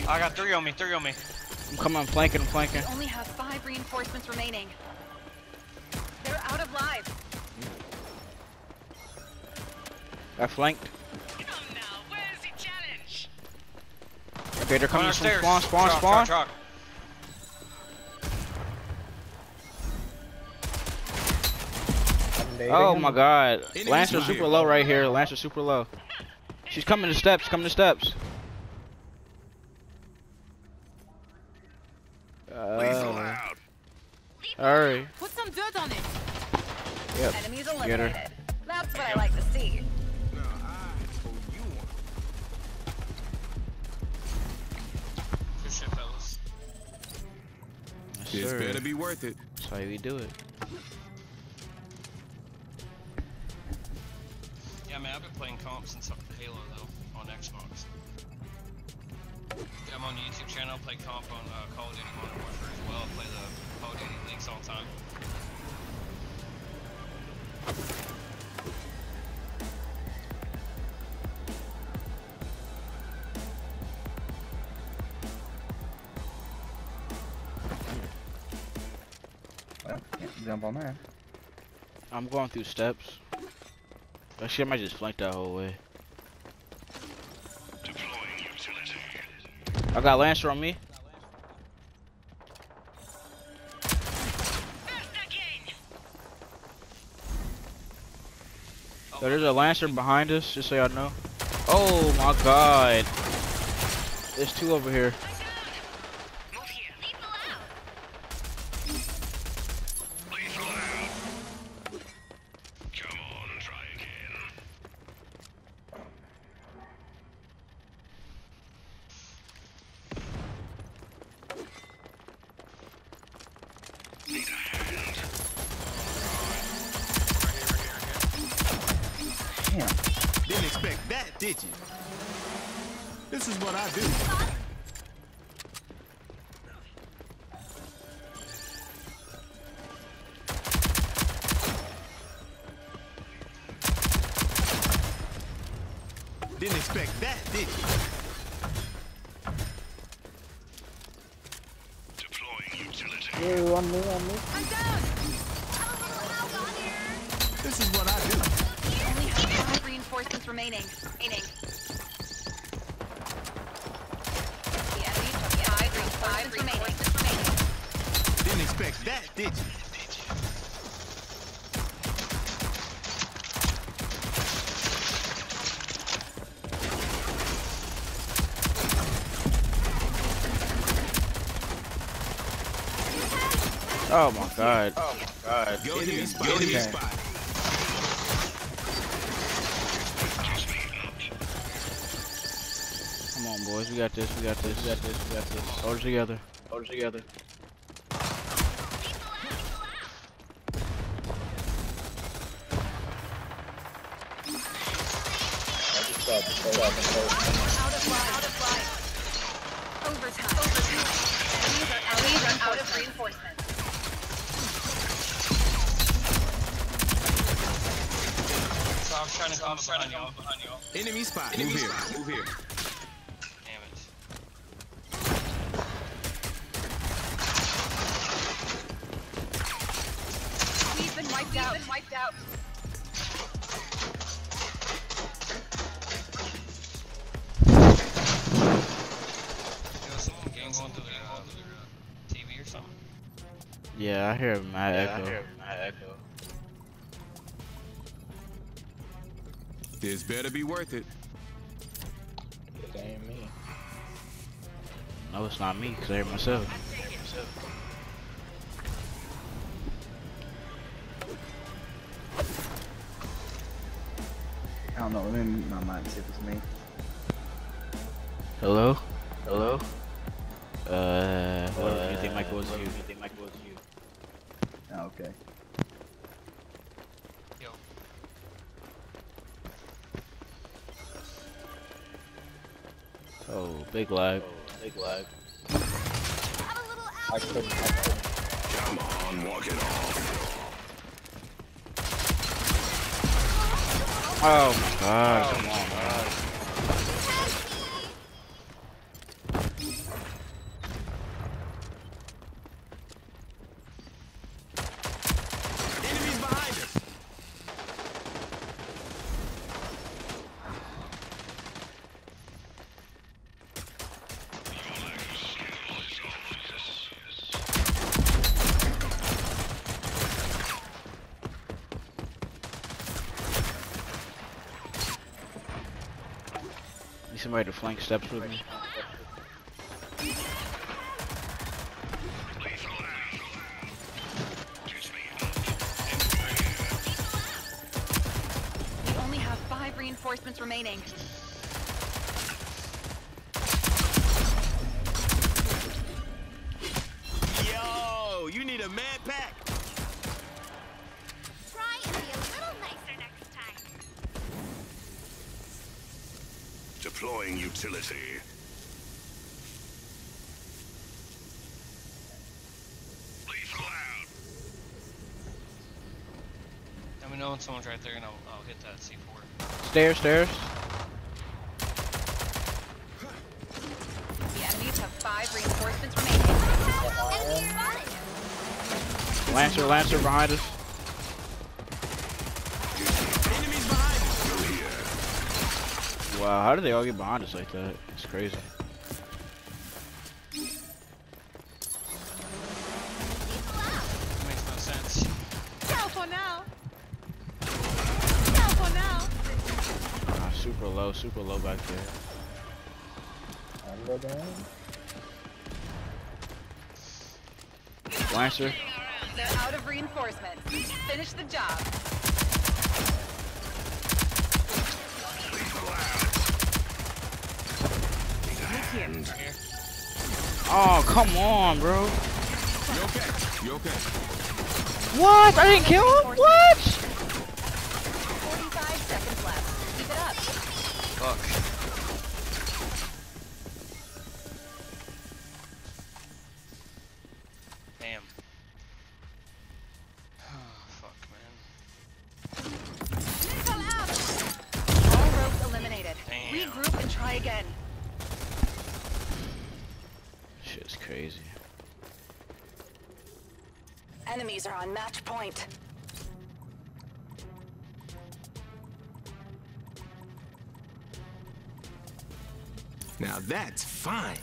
I got three on me. I'm coming, I'm flanking. We only have 5 reinforcements remaining. They're out of lives. I flanked. Come now, where's the challenge? Okay, they're coming from spawn. Truck. Oh my god. Lancer's super low right here. Lancer's super low. She's coming to steps. Alright. Put some dirt on it. Yep. Enemies Get eliminated. her. That's what I like to see. Good shit, fellas. Yes, This better be worth it. That's how we do it. Yeah, man, I've been playing comp since Halo though on Xbox. I'm on the YouTube channel, play comp on Call of Duty Modern Warfare as well. Play the Call of Duty leagues all the time. Well, can't jump on that. I'm going through steps. Actually, I might just flank that whole way. I got Lancer on me. So there's a Lancer behind us, just so y'all know. Oh my god. There's 2 over here. Damn. Didn't expect that, did you? This is what I do. Didn't expect that, did you? Deploying utility. Hey, on me. I'm down. This is what I do. We only have 5 reinforcements remaining. The enemy took 5 reinforcements remaining. Didn't expect that, did you? Oh my god. Go enemy spot. Come on, boys. We got this. Hold it together. Out of life. Overtime. Enemies are out of reinforcements. So I was trying to come behind y'all. Enemy spot. Move here. Damn it. We've been wiped out. Yo, someone game going through the TV or something? Yeah, I hear mad echo. This better be worth it. It ain't me. No, it's not me, because I hear myself. I don't know. Let me mute my mic, see if it's me. Hello? What you think Michael was you? Oh, okay. Yo. Oh, big lag. I couldn't. Come on, walk it off. Oh my god. somebody to flank steps with me. We only have 5 reinforcements remaining. Yo, you need a man pack. Try and be a little nicer next time. Deploying utility. Lethal out. Let me know when someone's right there and I'll hit that C4. Stairs, stairs. The enemies have 5 reinforcements remaining. Enemy spotted. Lancer, Lancer behind us. Enemies behind us. Go here. Wow, how did they all get behind us like that? It's crazy. That makes no sense. Down for now. Down for now. Ah, super low back there. Lancer. They're out of reinforcements. Finish the job. Hand. Oh, come on, bro. You okay? You okay? What? I didn't kill him? What? 45 seconds left. Keep it up. Fuck. Damn. Oh, fuck, man. All rogues eliminated. Damn. Regroup and try again. Shit's crazy. Enemies are on match point. Now that's fine.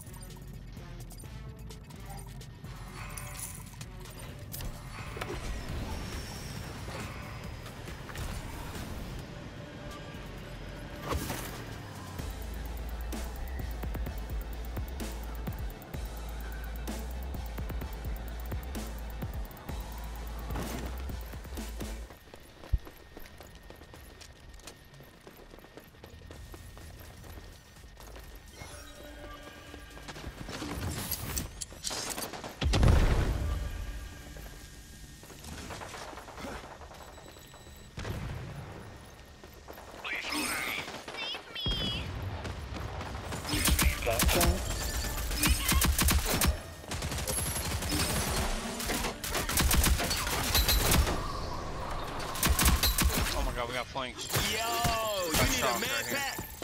Oh my god, we got flanked. Yo, you That's need a strong man right here.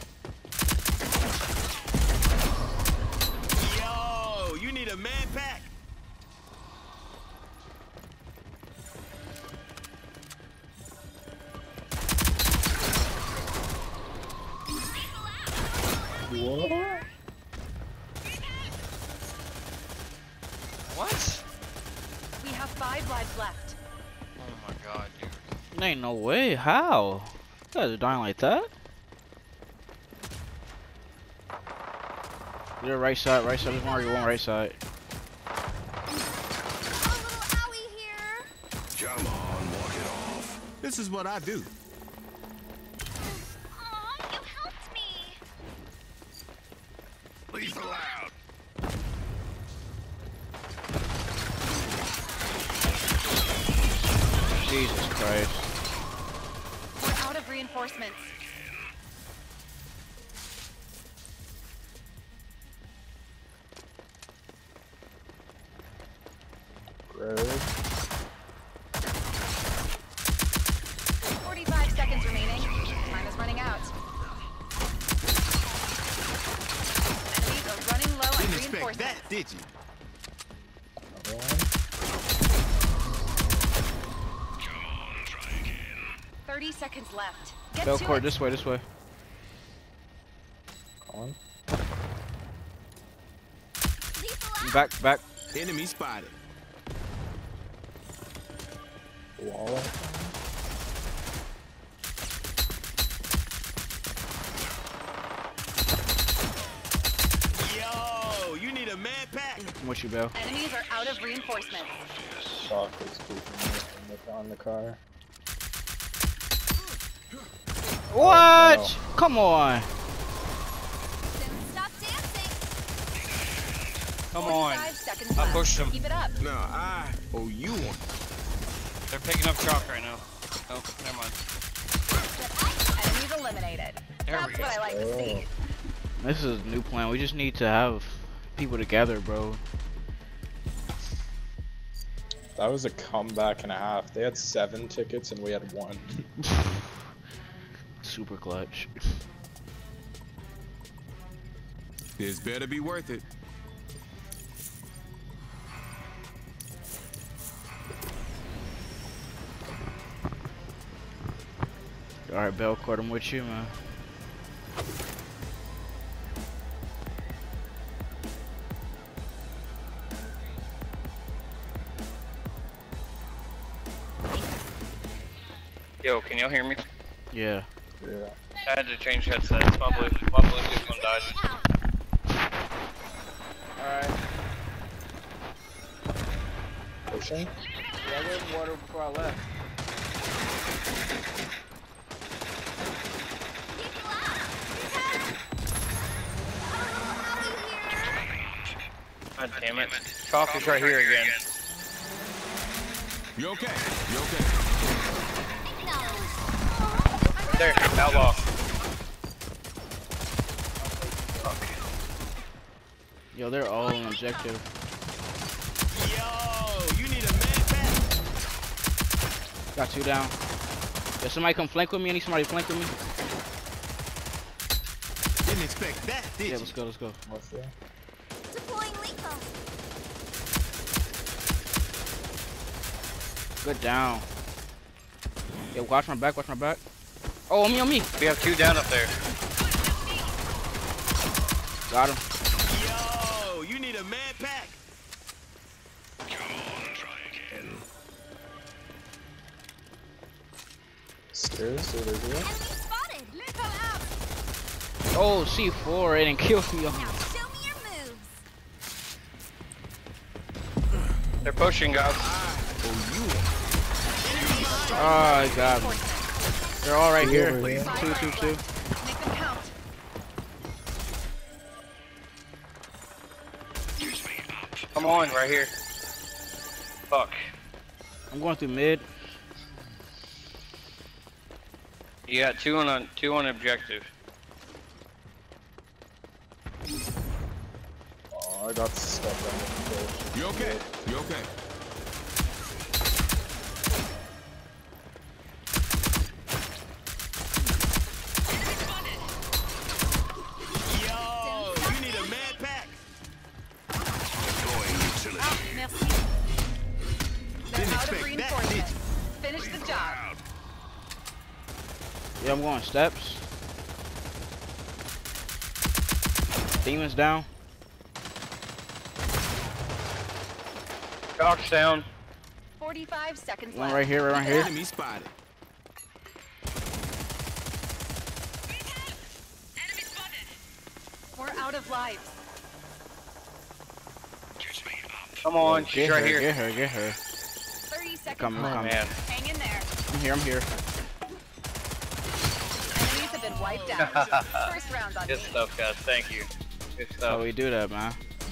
pack. Yo, you need a man pack. What? We have 5 lives left. Oh my god, dude. Ain't no way. How? You guys are dying like that? You're right side. There's one right side. A little owie here. Come on, walk it off. This is what I do. Aw, you helped me. Lethal out. Jesus Christ. We're out of reinforcements. Road. 45 seconds remaining. Time is running out. Enemies are running low on Didn't expect reinforcements. that, did you? Come on, try again. 30 seconds left. Get Go to court, it. this way. Lethal out. Back. Enemy spotted. I'm with you, Bill. Enemies are out of reinforcements. Shock is keeping me on the car. What? no. Come on. Don't stop dancing. Come on. 5 seconds I left. pushed him. Keep it up. Now I owe you one. They're picking up chalk right now. Oh, never mind. Enemies eliminated. There we That's go. what I like to see. This is a new plan. We just need to have people together, bro. That was a comeback and a half. They had 7 tickets and we had 1. Super clutch. This better be worth it. Alright, Belcourt, I'm with you, man. Yo, can y'all hear me? Yeah. Yeah. I had to change headsets. My Bluetooth one died. Alright. Pushing? Yeah, I was water before I left. People out. God damn it. Chalk is right here again. You okay? You okay? There, outlaw. Yo, they're all on objective. Yo, you need a med pack? Got 2 down. Yo, somebody come flank with me. I need somebody to flank with me. Didn't expect that, did Yeah, you? let's go, let's go. What's that? Deploying lethal. Good down. Yo, watch my back, watch my back. Oh, on me, on me. We have 2 down up there. Got him. Yo, you need a med pack? Come on, try again. Stairs over here? Enemy spotted. Lethal out. Oh, C4, it didn't kill me. Now show me your moves. They're pushing, guys. Oh, you one. Oh, I got me. They're all right here. Over here. 2, 2, 2. Make them count. Come on, right here. Fuck. I'm going through mid. You got 2 on objective. Oh, I got stuck on the You okay? You okay? Yo, you need a med pack? Deploying utility. Merci. They're Didn't out of expect that, did reinforcements. Finish the job. Yeah, I'm going steps. Demons down. Chalk's down. 45 seconds One left. right here, right here. Enemy spotted. Enemy spotted. We're out of lives. Gives me up. Come on, she's Get right her, here. get her, get her. 30 seconds Coming, left. coming. Man. Hang in there. I'm here, I'm here. Enemies have been wiped out. First round on Good me. stuff, guys. Thank you. Good How stuff. we do that, man?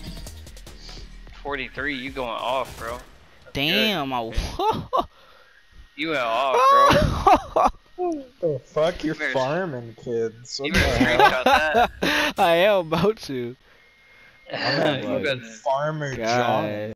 43, you going off, bro. Damn, You went off, bro. Oh, fuck, you're better- farming, kids. What You the better hell? screenshot that. I am about to. I'm You like better- farmer God. John.